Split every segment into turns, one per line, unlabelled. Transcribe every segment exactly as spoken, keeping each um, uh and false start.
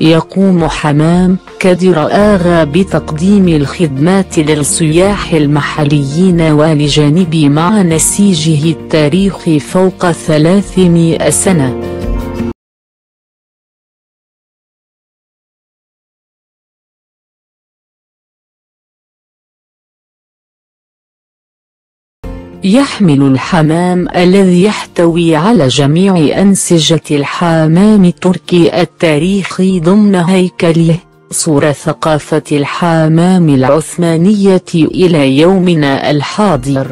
يقوم حمام كدر آغا بتقديم الخدمات للسياح المحليين ولجانب مع نسيجه التاريخي فوق ثلاثمئة سنة. يحمل الحمام الذي يحتوي على جميع أنسجة الحمام التركي التاريخي ضمن هيكله صورة ثقافة الحمام العثمانية إلى يومنا الحاضر.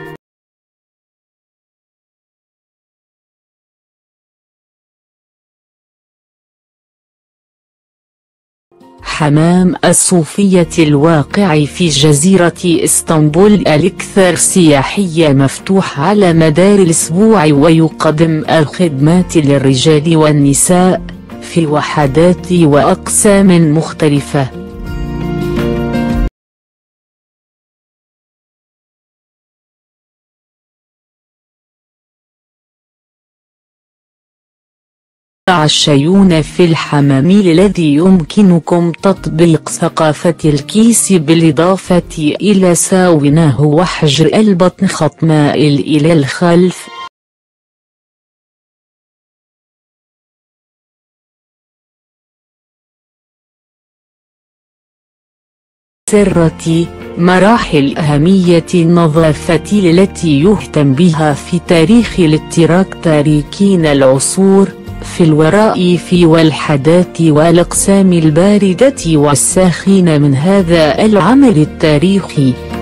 حمام الصوفية الواقع في جزيرة إسطنبول الأكثر سياحية مفتوح على مدار الأسبوع ويقدم الخدمات للرجال والنساء في وحدات وأقسام مختلفة. تعشيون في الحمام الذي يمكنكم تطبيق ثقافة الكيس بالإضافة إلى ساوناه وحجر البطن خط مائل إلى الخلف. سرة مراحل أهمية النظافة التي يهتم بها في تاريخ الاتراك تاركين العصور في الوظائف والحدات والأقسام الباردة والساخنة من هذا العمل التاريخي.